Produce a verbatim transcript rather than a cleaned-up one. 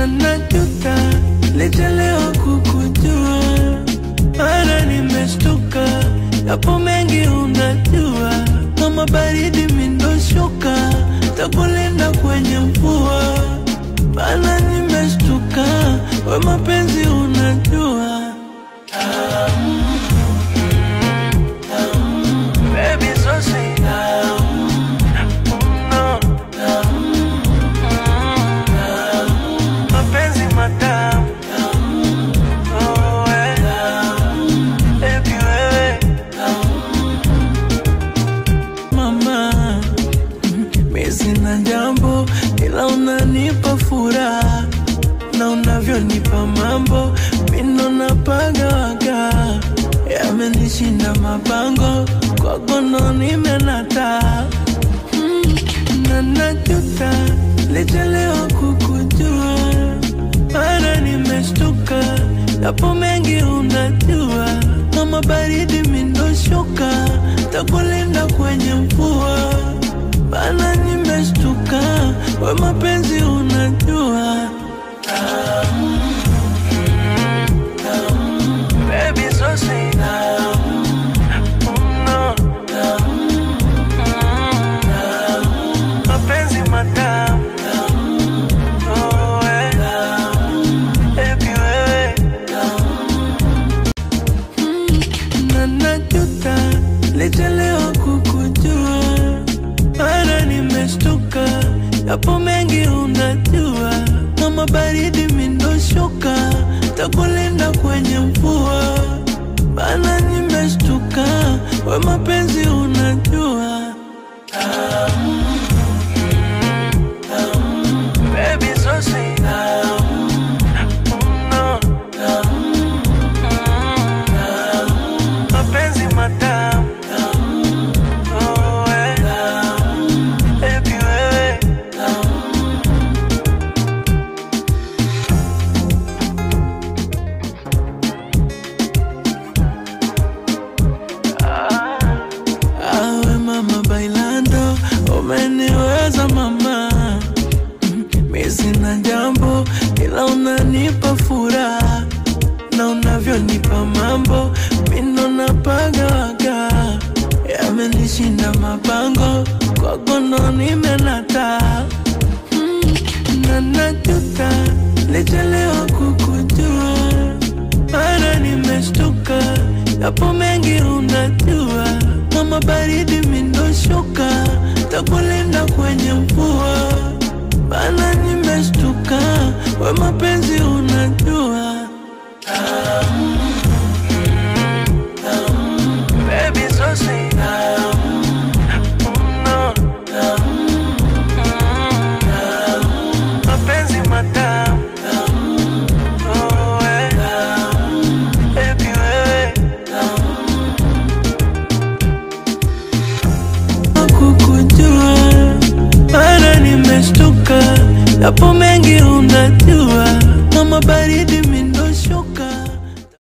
na najuta lichelewa kukujua. Mara nimeshtuka, yapo mengi unajua. Kama baridi mindoshuka, takulinda kwenye mvua. Bana nimeshtuka, we mapenzi unajua. Tamu, tamu, baby so sweet. Tamu, no, tamu, tamu, mapenzi matamu. Tamu, oh we, tamu, baby wewe. Tamu, mama, mimi sina jambo ila unanipa furaha, na unavyonipa mambo mino napaga waga. Yamenishinda mapango, kwako ndo nimenata. mm, na najuta lichelewa kukujua. Mara nimeshtuka, yapo mengi unajua. Kama baridi mindoshuka, takulinda kwenye mvua. Bana nimeshtuka, we mapenzi unajua. Tamu, tamu, baby so sweet. Tamu, no, tamu, tamu, mapenzi matamu. Tamu, oh we, tamu, baby wewe. Tamu, na najuta lichelewa kukujua. Mara nimeshtuka, yapo mengi unajua. Kama baridi mindoshuka, takulinda kwenye mvua. Bana nimeshtuka, we mapenzi unajua. Tamu, tamu, baby so sweet. Tamu, no, tamu, tamu, mapenzi matamu. Tamu, oh we, tamu, baby wewe. Tamu, awe mama bailando, umeniweza mama. Mimi sina jambo ila unanipa furaha, na unavyonipa mambo mino napaga waga. Yamenishinda mapango, kwako ndo nimenata. mm, na najuta lichelewa kukujua. Mara nimeshtuka, yapo mengi unajua. Kama baridi mindoshuka, takulinda kwenye mvua. Bana nimeshtuka, we mapenzi unajua. Tamu, tamu, baby so sweet. Tamu, no, tamu, tamu, mapenzi matamu. Tamu, oh we, tamu, baby wewe. Tamu, kukujua. Mara nimeshtuka, yapo mengi unajua. Kama baridi